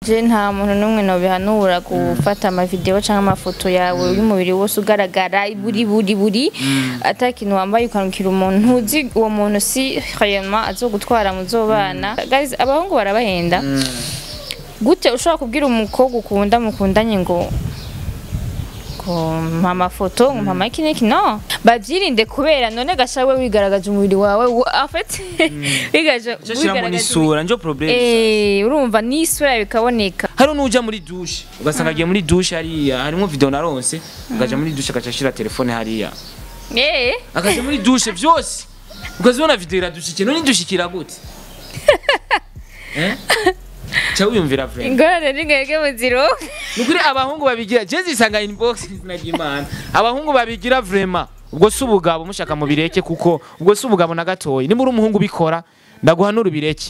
je nta muntu numwe no bihanura gufata ama video cyangwa amafoto yawe y'umubiri wose ugaragara buri atakintu wambaye ukanukira umuntu ntuzi uwo muntu si réellement azogutwara muzobana guys abahungu barabahenda gute ushobora kubwira umukobwa ukunda mukundanye ngo mama foto mama iki no bavyirinde kubera none gashawe wigaragaje umubiri wawe afete wigaragaje isura njo problem urumva n'isura bikaboneka hari nuja muri douche ugasanga agiye muri douche hariya harimo video naronse ugaja muri douche akacashira telefone hariya akaje muri douche vyose ukazibona video iradushike none dushikira gute Cha uyumvira friend. Ingorane n'ingege muziro. Nukuri abahungu babigira jezi isanga inbox sinagimana. Abahungu babigira vraiment. Ubwo subugabo mushaka mu bireke kuko ubwo subugabo na gatoyi. Ni muri umuhungu bikora ndaguhanura bireke.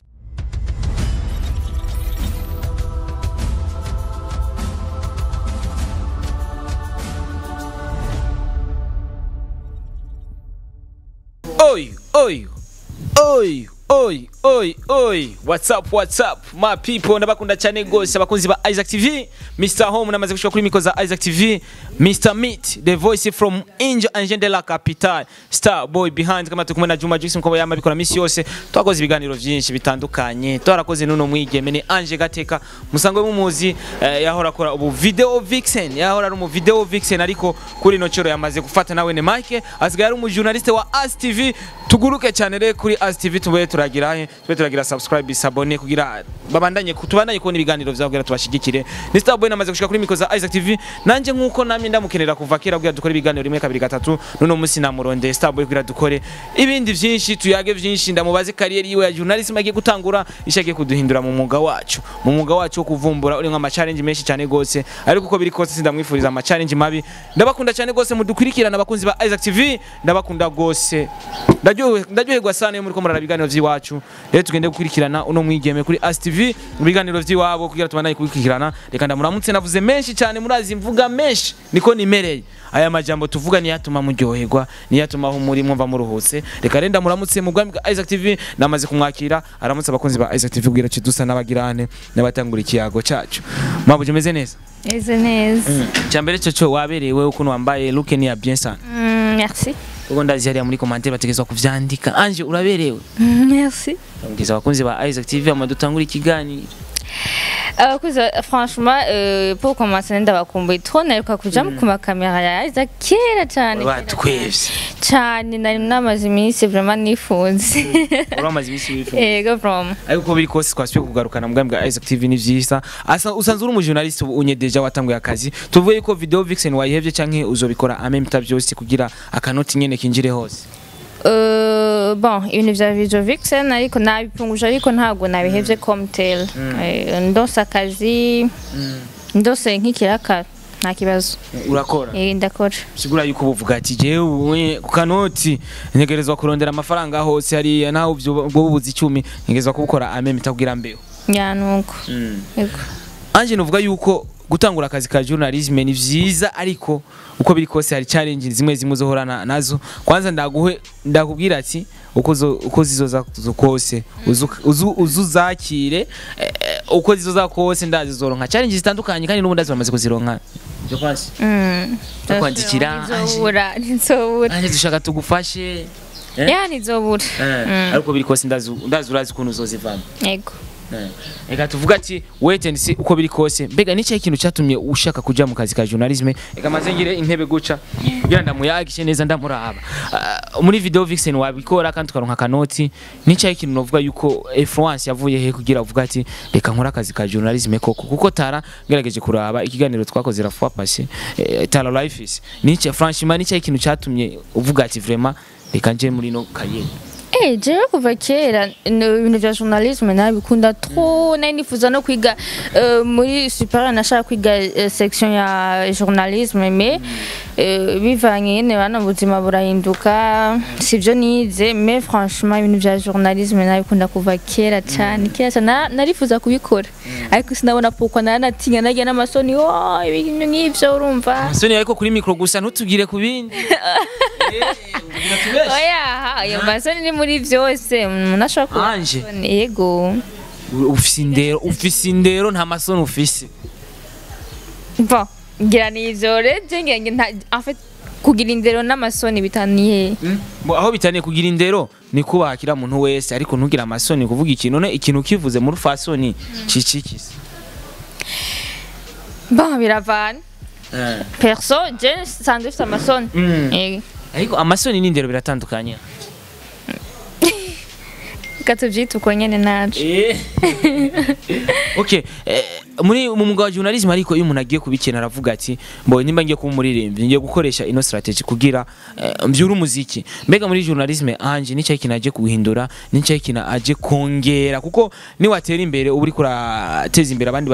Oi, what's up, my people, ndabakunda cyane gose abakunzi ba Isaac TV, Mr. Home namaze gushika kuri miko za Isaac TV, Mr. Meat, the voice from Angel de la Capitale, Star Boy behind kama tukumwe na Juma Jackson ko yama bikora misi yose, twakoze ibiganiro byinshi bitandukanye, twarakoze nuno mwigeme ni Ange Gateka, musangwe mumuzi yahora akora ubu video vixen, yahora ari mu video vixen ariko kuri no coro yamaze gufata nawe ne Mike, asigaye ari umu journaliste wa As TV, tuguruke cyane re kuri As TV tubaye turagira subscribe sabone kugira babandanye kutubandanye kubona ibiganiro byavugira tubashigikire ni Star Boy namaze gushika kuri miko za Isaac TV nanje nkuko namye ndamukenera kuva kera kugira dukore ibiganiro rimwe kabiri gatatu none musi namuronde Star Boy kugira dukore ibindi byinshi tuyage byinshi ndamubaze career yiwe ya journalism agiye gutangura ishagiye kuduhindura mu mwuga wacu wo kuvumbura uri nka challenge menshi cyane gose ariko uko biri kose sindamwifuriza ama challenge mabi ndabakunda cyane gose mudukurikirana abakunzi ba Isaac TV ndabakunda gose ndaryoherwa sana muri ko murara ibiganiro by'iwacu rero tugende gukurikirana uno mwigeme kuri As TV ibiganiro by'iwabo kugira tubandanye kubikurikirana reka ndamuramutse navuze menshi cyane murazi mvuga menshi niko nimereye aya majambo tuvuga ni yatuma muryoherwa ni yatuma aho muri mwumva muruhutse reka renda muramutse mu bwami bwa Isaac TV namaze kumwakira aramutse abakunzi ba Isaac TV kugira kidusa n'abagirane n'abatangura ikiyago cyacu mwabuje meze neza cyambere cyo waberewe ukuntu wambaye look ni ya bien sana merci uko ndazi hariya muri commentaire bategezwa kuvyandika Ange uraberewe merci ngize abakunzi ba Isaac TV amadutangura ikiganiro franchement pour commencer ndabakumbuye twoneruka kuja mu kuma kamera ya Isaac kera cyane batwevye cyane nari namaze iminsi vraiment nifunze uramaze iminsi wifunze yego from ariko biri kose twasubiye kugarukana mu bwami bwa Isaac TV ni vyisa asa usanzwe uri mu journaliste unye deja watanguye akazi tuvuye ko video vixen wayihevye canke uzobikora amemta byose kugira akanoti nyene kinjire hose bon ibintu vya video vixen ariko nabipunguje ariko ntago nabihevye comtel ndose akazi ndose nk'ikiraka nta kibazo urakora ndakora sigura yuko buvuga ati jewe ku kanoti ntegerezwa kurondera amafaranga hose hari naho bwo buzi 10 ntegerezwa kubukora amemta kugira mbeo nuko yego Ange nuvuga yuko gutangura akazi ka journalism ni vyiza ariko uko biri kose hari challenge zimwe uzohorana nazo kwanza ndakubwira ati uko zizoza kose uzuzakire uko zizoza kose ndazizoronka challenge zitandukanye kandi n'ubundi bamaze kuzironka byo kwasi kwandikira nizobura Ange dushaka tugufashe nizobura ariko biri kose ndazurazi kuntu uzozivana yego eka tuvuga ati wait and see uko biri kose mbega ni cyo kintu cyatumye ushaka kuja mu kazi ka journalism eka maze ngire intebe guca kugira ndamuyagishe neza ndamuraba muri video vixen wabikora kandi tukaronka kanoti ni cyo kintu novuga yuko influence yavuye he kugira uvuga ati reka nkora akazi ka journalism koko kuko tara ngerageje kuraba ikiganiro twakoze la fois passé tara life is ni cyo franchement ni cyo kintu cyatumye uvuga ati vraiment reka nje muri no carrière jewe kuva kera ibintu vya journalisme nabikunda trop nari nifuza no kwiga muri supérieur nashaka kwiga section ya journalisme mais bivanye nyene bana ubuzima burahinduka sivyo nize mais franchement ibintu vya journalisme nabikunda kuva kera cyane narifuza kubikora ariko sinabona pourquoi naratinya nagiye n'amasoni ibintu nk'ivyo urumva amasoni ariko kuri micro gusa ntutugire kubindi ayo masoni ni muri vyose munashaka Ange yego ufise indero nta masoni ufise. Bon, ngira nivyo rero en fait kugira indero n'amasoni bitaniye. Aho bitaniye kugira indero ni kubakira umuntu wese ariko ntugira amasoni kuvuga ikintu none ikintu kivuze muri fasoni cicikise. Bon, biravana. Perso, je sanzwe mfite amasoni. Ariko amasoni n'indero biratandukanye. Katuvyita uko nyene naje. Okay, muri mu mwuga wa journalism ariko iyo umuntu agiye kubikena aravuga ati mbo nimba ngiye kuba umuririmbyi ngiye gukoresha ino strategy kugira mbyura umuziki. Mbega muri journalism anje ni cyayi kinaje kuhindura ni cyayi kina aje kongera kuko ni watera imbere uburi kurateza imbere abandi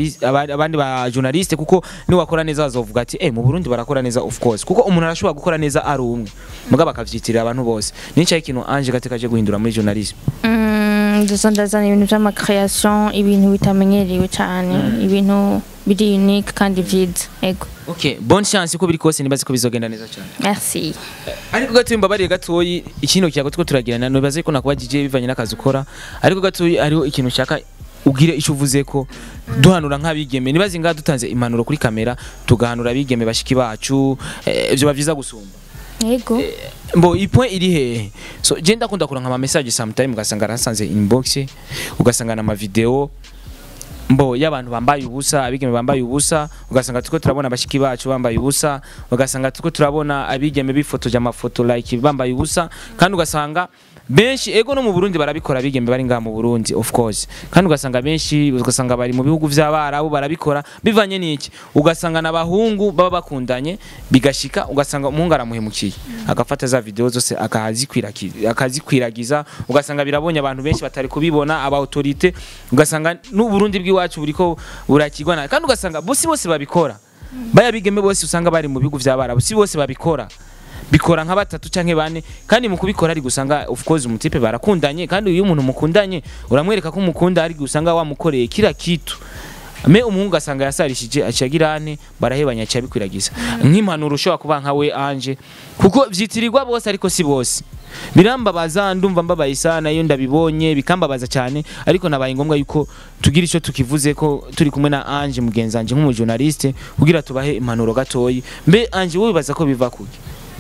ba journaliste kuko ni wakora neza bazovuga ati mu Burundi barakora neza of course kuko umuntu arashobora gukora neza ari umwe mugaba akavyitirira abantu bose. Ni cyayi kino anje gatekaje guhindura muri journalism. Ndazana ibintu by'ama création ibintu bitamenyerewe cyane ibintu biri unique kandi vyiza ego. Okay, bonne chance ko biri kose nibaze ko bizogenda neza cyane. Merci. Ariko gatumba bari gatoyi ikintu cyago two turagirana no bibaze ko nakubajije bivanye n'akazi ukora ariko gatoyi ariho ikintu cyaka ugire ico uvuze ko duhanura nk'abigeme nibaze nga dutanze impanuro kuri kamera tugahanura abigeme bashiki bacu ivyo bavyiza gusumba. Yego. Mbo ipoint iri hehe so je ndakunda kuranka ama message sometime ugasanga arasanze inbox ugasanga na ama video mbo y'abantu bambaye ubusa abigeme bambaye ubusa ugasanga tuko turabona bashiki bacu bambaye ubusa ugasanga tuko turabona abigeme bifotoje amafoto like bambaye ubusa kandi ugasanga benshi ego no mu Burundi barabikora bigembe bari nga mu Burundi of course kandi ugasanga benshi ugasanga bari mu bihugu vy'abarabu barabikora bivanye n'iki ugasanga nabahungu baba bakundanye bigashika ugasanga umuhungu aramuhemukiye agafata za video zose akazikwiragiza ugasanga birabonye abantu benshi batari kubibona aba autorité ugasanga n'u Burundi bw'iwacu buriko burakigwana kandi ugasanga bose babikora baya bigembe bose usanga bari mu bihugu vy'abarabu si bose babikora bikora nka batatu canke bane kandi mu kubikora ari gusanga of course umutipe barakundanye kandi uyu muntu mukundanye uramwereka ko umukunda ari gusanga wamukoreye kira kitu me umuhungu asanga yasarishije acagirane barahebanya cyabikwiragiza nk'impanuro ushobora kuba nka we anje kuko vyitirirwa bose ariko si bose birambabaza ndumva mbabaye sana iyo ndabibonye bikambabaza cyane ariko nabaye ngombwa yuko tugira ico tukivuze ko turi kumwe na Anje mugenzanje nk'umujournaliste kugira tubahe impanuro gatoyi mbe Anje wowe bibaza ko biva kuki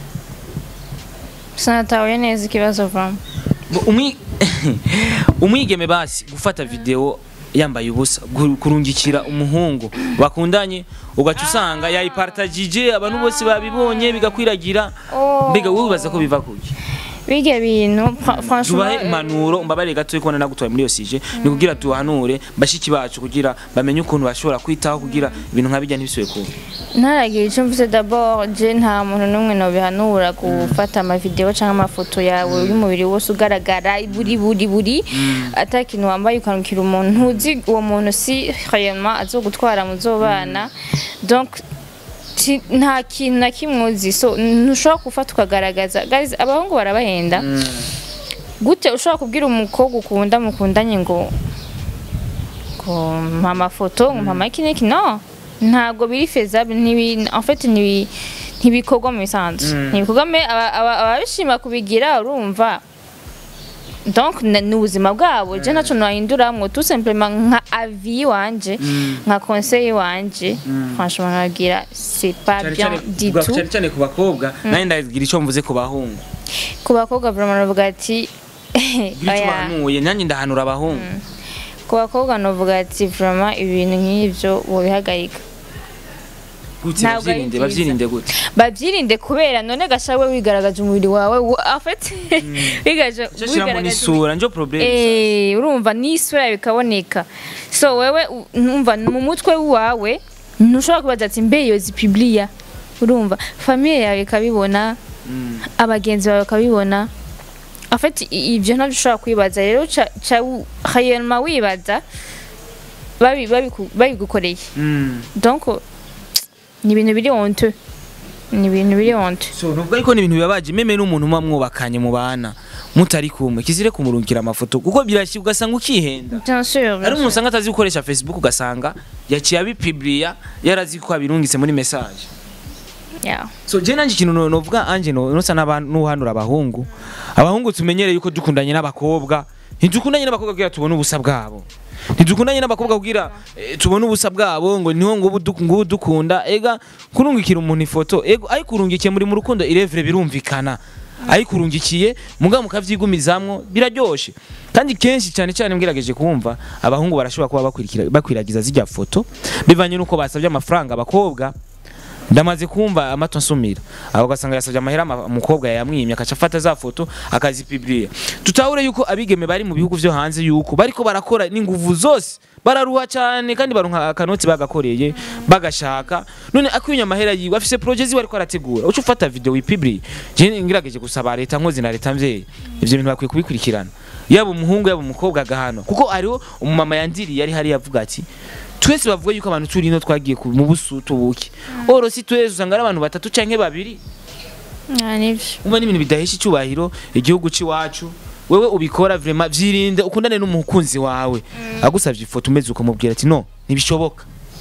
Sanatawe neza ikibazo vam. Umwigeme basi gufata video yambaye ubusa kurungikira umuhungu bakundanye ugaca usanga yayipartagije abantu bose babibonye bigakwiragira mbega wowe bibaza ko biva kuki Bige bintu franchement tubahe impanuro mbabare gatoye ko nagutwaye muri yo sije ni kugira tuhanure bashiki bacu kugira bamenye ukuntu bashobora kwitaho kugira ibintu nkabijya ntibisuye ko Naragira icyo mvuze d'abord je nta muntu numwe no bihanura gufata ama video cyangwa amafoto yawe y'umubiri wose ugaragara buri atakintu wambaye ukanukira umuntu ntuzi uwo muntu si réellement azogutwara muzobana donc nta kintu na kimwe uzi so ntushobora gufata ukagaragaza guys abahungu barabahenda gute ushobora kubwira umukobwa ukunda mukundanye ngo mama foto mama kineki no ntago biri faisable en fait ntibikogwa mu bisanzwe ntibikogwa ababishima kubigira urumva donc n'ubuzima bwabo je naco nahinduramwo tout simplement nka avis wanje nka conseil wanje franchement nagira c'est pas bien du tout cyane ku bakobwa nanye ndagira ico mvuze ku bahungu ku bakobwa vraiment navuga ati oya nanye ndahanura abahungu ku bakobwa navuga ati vraiment ibintu nk'ivyo bobihagarika bavyirinde gute bavyirinde kubera none gashawe wigaragaje umubiri wawe en fait wigaje wigaragaje isura njo problem urumva n'isura bikaboneka so wewe numva mu mutwe wawe ntushobora kubaza ati mbe yo zipublia urumva famille yawe kabibona abagenzi bawe kabibona en fait ibyo ntabyo ushobora kwibaza rero cha réellement wibaza babigukoreye donc ni ibintu biri honte so nubwo ariko ni ibintu bibabaje meme n'umuntu mwubakanye mu bana mutari kumwe kizire kumurungikira amafoto kuko birashyi ugasanga ukihenda bien sûr ari umuntu usanga atazi gukoresha Facebook ugasanga yaciye abipiblia yarazi ko abirungitse muri message so je nanje ikintu novuga Anje no sa n'abantu hanura abahungu tumenyereye yuko dukundanye n'abakobwa ntidukundanye n'abakobwa kugira tubone ubusa bwabo ntidukundanye n'abakobwa kugira tubone ubusa bwabo ngo niho ngo dukunda ega kurungikira umuntu ifoto ego ayikurungikiye muri mu rukundo irevre birumvikana ayikurungikiye mugabo mukavyigumizamwo biraryoshe kandi kenshi cyane cyane mbwirageje kumva abahungu barashobora kuba bakwiragiza zijya foto bivanye nuko basabye amafaranga abakobwa ndamaze kumva amato nsumira aho gasanga yasabye amahera umukobwa yamwimye akaca afata za foto akazipublier tutahure yuko abigeme bari mu bihugu vyo hanze yuko bariko barakora n'inguvu zose bararuha cyane kandi barunka akanoti bagakoreye bagashaka none akwinya amahera yiwe afise projet ziwe ariko arategura uco ufata video wipublier je ngirageje gusaba leta nkozi na leta mvye ivyo bintu bakwiye kubikurikirana yaba umuhungu yaba umukobwa gahano kuko ariho umumama yandiri yari hari yavuga ati twese bavuga yuko abantu turi no twagiye mu busutu buki oro si twese usanga ari abantu batatu canke babiri nivyo umva n'ibintu bidahesha icyubahiro igihugu ciwacu wewe ubikora vraiment vyirinde ukundane n'umukunzi wawe agusavye ifoto umeze ukamubwira ati no nibishoboka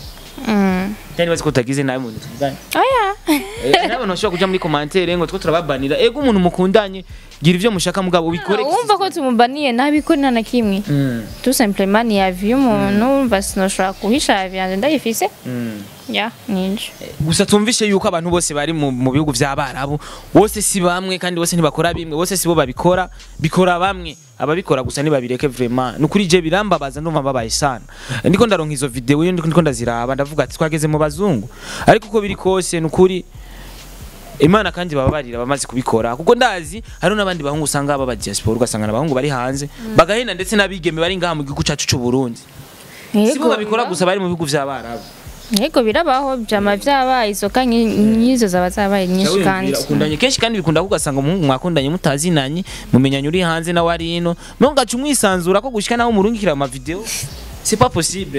kandi bazi ko utagize nawe muntu tuvuganye oya n'abantu bashobora kuja muri commentaire ngo two turababanira ego umuntu mukundanye gira ivyo mushaka mugabo ubikore wumva ko tumubaniye nabikora na kimwe tout simplement ni avis umuntu umva sinoshobora kuhisha avis yanje ndayifise ya ninje gusa tumvishe yuko abantu bose bari mu bihugu vy'abarabu bose si bamwe kandi bose ntibakora bimwe bose sibo babikora bikora bamwe ababikora gusa nibabireke vraiment nukuri je birambabaza ndumva babaye sana ndiko ndaronka izo video ndiko ndaziraba ndavuga ati twageze mu bazungu ariko uko biri kose nukuri Imana kandi bababarira bamaze kubikora kuko ndazi hari n'abandi bahungu usanga baba diaspora ugasanga abahungu bari hanze bagahena ndetse nabigeme bari ngaha mu gihugu cyacu cy'u Burundi sibo babikora gusa bari mu bihugu vy'abarabu yego birabaho byama vyabaye izoka nyizo zaba zabaye nyinshi kandi ukundanye kenshi kandi bikunda kugasanga umuhungu mwakundanye mutazinanye mumenyanye uri hanze na wari ino no ngacu mwisanzura ko gushika naho murungikira ama video c'est pas possible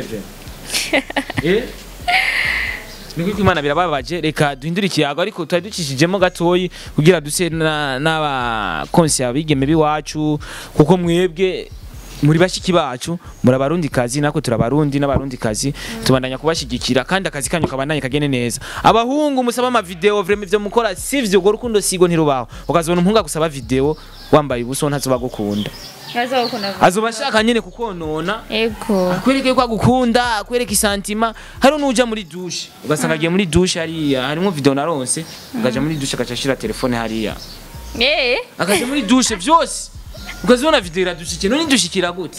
Nikuko Imana birababaje reka duhindura ikiyago ariko twari ducishijemo gatoyi kugira duse n'aba konsi abigeme biwacu kuko mwebwe muri bashiki bacu murabarundi kazi nako turabarundi n'abarundi kazi tubandanya kubashigikira kandi akazi kanyu kabandanye kagene neza abahungu musaba ama video vraiment byo mukora sivyo go rukundo sigo ntirubaho ukazobona umuhungu gusaba video wambaye ubuso ntazoba gukunda azoba shaka nyene kukonona ego akwereke ko agukunda akwereke isantima hari nuja muri douche ugasanga agiye muri douche hariya harimo video naronse ugaja muri douche akacashira telefone hariya akaje muri douche vyose ukazibona video iradushikira none dushikira gute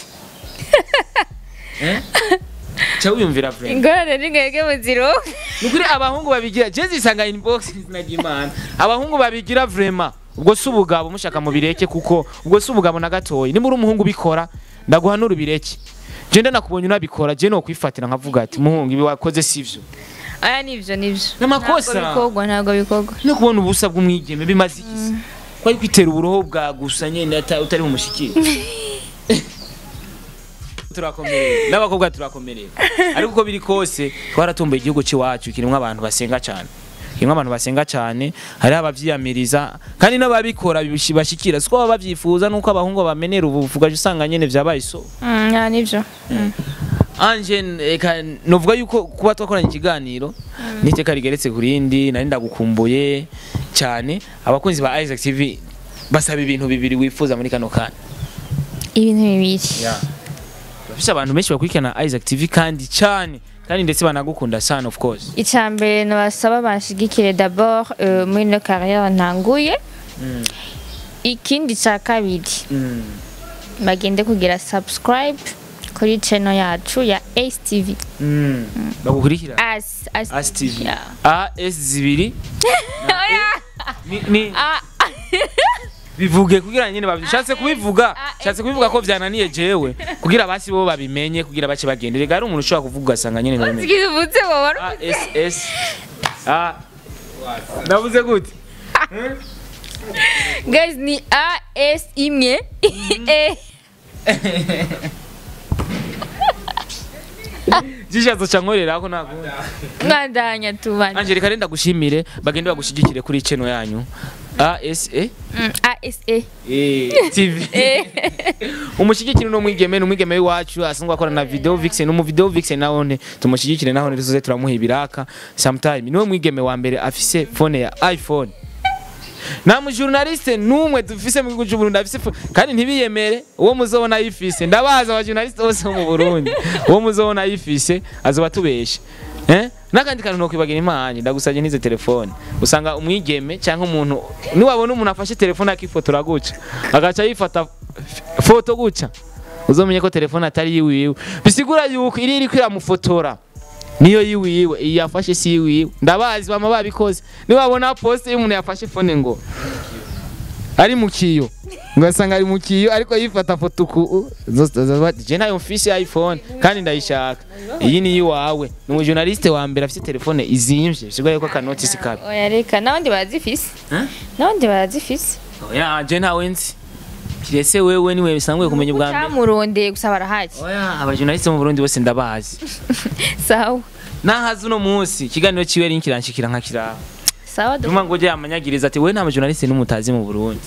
cha uyumvira friend ngone ningege muziro nukuri abahungu babigira je zisanga inbox sinagimana abahungu babigira vraiment ubwo subugabo mushaka mu bireke kuko ubwo subugabo na gatoyi ni muri umuhungu bikora ndaguhanura bireke je ndakubonye unabikora je no kwifatira nkavuga ati muhungu ibi wakoze sivyo aya nivyo namakosa ntago bikogwa no kubona ubusa bw'umwigeme bimaze ikisi kwari kwitera uburoho bwa gusa nyene utari mu mushikiri turakomereye n'abakobwa turakomereye ariko uko biri kose twaratumbuye igihugu ciwacu kirimo abantu basenga cyane hari abavyiyamiriza kandi n'ababikora bishibashikira siko baba bavyifuza nuko abahungu bamenera ubuvuga usanga nyene vyabaye so nivyo Anje novuga yuko kuba twakoranye ikiganiro niteka rigeretse kurindi nari ndagukumbuye cyane abakunzi ba Isaac TV basaba ibintu bibiri wifuza muri kano kana ibintu bibiri bafise abantu benshi bakurikirana Isaac TV kandi cyane kandi ndetse banagukunda sana of course icambere no basaba bashigikire d'abord muri no carrière ntanguye ikindi ca kabiri bagende kugira subscribe kuri channel yacu ya Ace TV bagukurikira Ace TV AS zibiri ni bivuge kugira nyine babishatse kubivuga ko byananiye jewe kugira basi bo babimenye kugira bace bagendere gari umuntu ushobora kuvuga asanga nyine none zigivutse baba AS navuze gute guys ni AS imwe Jishazo chankorera ko nakunda ngandanya tubana Angeli kare ndagushimire bagende bagushigikire kuri channel yanyu ASA TV umushigikire no mwigeme wacu asangwa akora na video vixen no video vixen naone tumushigikire naho tuzoze turamuha ibiraka sometime niwe mwigeme wa mbere afise phone ya iPhone nta mu journaliste numwe dufise mu gihugu cy'u Burundi afise kandi ntibiyemere uwo muzobona ayifise ndabaza aba journaliste bose mu Burundi uwo muzobona ayifise azoba tubeshe nakandi kantu no kwibagira imanye ndagusabye ntize telefone usanga umwigeme cyangwa umuntu niwabona umuntu afashe telefone akifotora guca agaca yifata foto guca uzomenye ko telefone atari yiwiwe bisigura yuko iri kwiramufotora niyo yiwiwe yafashe si yiwiwe ndabazi bama babikoze niwabona post y'umuntu yafashe phone ngo ari mukiyo ngasanga ari mukiyo ariko yifata foto ku je nayo mfise iPhone kandi ndayishaka iyi ni yiwawe ni mu journaliste wa mbere afite telefone izimvye sigura ko kanotisi kabi oya reka nawandi bazifise nawandi bazifise oya je nawe nzi kirese wewe niwe bisanzwe kumenya ubwa mbere cyamurondeye gusa barahaje oya aba journaliste mu Burundi bose ndabazi sawa nahaze uno munsi ikiganiro ciwe rinkiranshikira nka kiraba sawa duma ngo je amanyagiriza ati we nta journaliste n'umutazi mu Burundi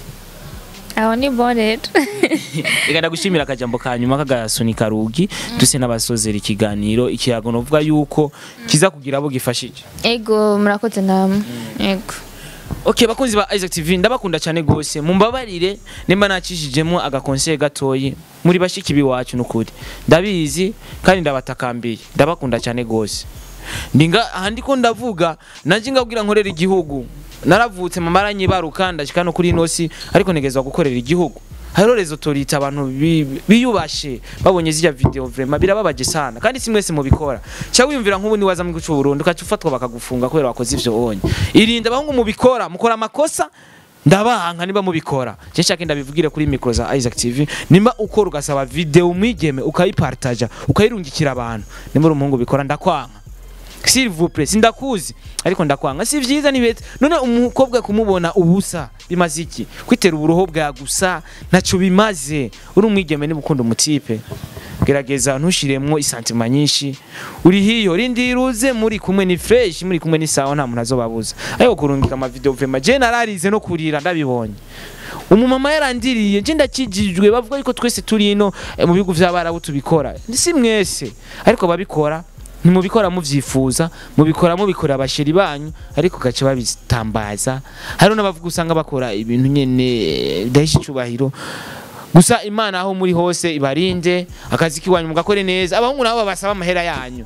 aho ni bonnet reka ndagushimira akajambo kanyuma kagasunika rugi duse n'abasozera ikiganiro ikiyago novuga yuko kiza kugira abo gifashije ego murakoze namwe ego Okay bakunzi ba Isaac TV ndabakunda cyane gose mumbabarire nimba nacishijemo agakonseil gatoyi muri bashiki biwacu nukuri ndabizi kandi ndabatakambiye ndabakunda cyane gose ndinga ahandi ko ndavuga naje ngabwira nkorera igihugu naravutse mamaranye baruka ndashika no kuri inosi ariko negezwa gukorera igihugu haro rezo torita abantu biyubashe babonye zija video vraiment birababaje sana kandi simwese mubikora cya wiyumvira nk'ubu ni waza mu gicu Burundi ukacufatwa bakagufunga kwera wakoze ivyo onye irinda bahungu mubikora mukora amakosa ndabanka niba mubikora je nshaka ndabivugire kuri micro za Isaac TV nimba ukora ugasaba video umwigeme ukayipartager ukayirungikira abantu nimba umuhungu bikora ndakwanka s'il vous plaît sindakuzi ariko ndakwanga si vyiza nibete none umukobwa kumubona ubusa bimaze iki kwitera uburoho bwa gusa ntaco bimaze uri umwigeme n'ibukunda umutipe gerageza ntushiremwo isantima nyinshi uri hiyo rindiruze muri kumwe ni fresh muri kumwe ni sawa nta muntu azobabuza ayo kurungika ama video vraiment je nararize no kurira ndabibonye umumama yarandiriye je ndakijijwe bavuga ariko twese turi ino mu bihugu vy'abarabu tubikora si mwese ariko babikora nimubikora muvyifuza mubikora abashiri banyu ariko gace babitambaza hari n'abavuga usanga bakora ibintu nyene dahishi cubahiro gusa Imana aho muri hose ibarinde akazi kiwanyu mugakore neza abahungu nabo babasaba amahera yanyu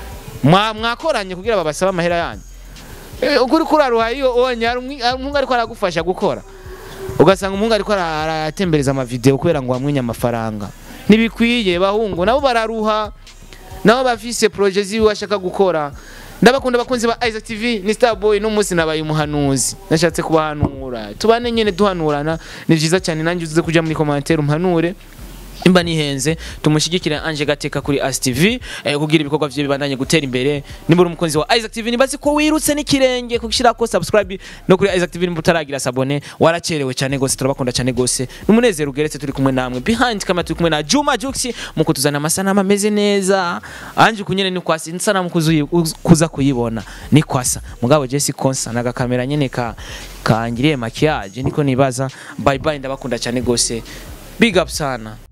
mwakoranye kugira babasaba amahera yanyu ukuri kuraruha iyo onye umuhungu ariko aragufasha gukora ugasanga umuhungu ariko aratembereza ama video kubera ngo wamwenya amafaranga nibikwiye bahungu nabo bararuha nabo bafise projet ziwe washaka gukora ndabakunda bakunzi ba Isaac TV ni Starboy no musi nabaye umuhanuzi nashatse kubahanura tubane nyene duhanurana ni byiza cyane nanjye uze kuja muri commentaire umhanure imba nihenze tumushigikire Ange Gateka kuri As TV kugira ibikorwa vye bibandanye gutera imbere nimbura umukunzi wa Isaac TV nibazi ko wirutse n'ikirenge kushira ko subscribe no kuri Isaac TV nimbutaragira sabone waracerewe cyane gose turabakunda cyane gose numunezero ugeretse turi kumwe namwe behind kama turi kumwe na Juma Juxi mukutuzana amasana ameze neza Ange kunyene ni kwasi nsana kuza kuyibona ni kwasa mugabo Jesse Konsa naga kamera nyene kangiriye makiyaje niko nibaza bye bye ndabakunda cyane gose big up sana.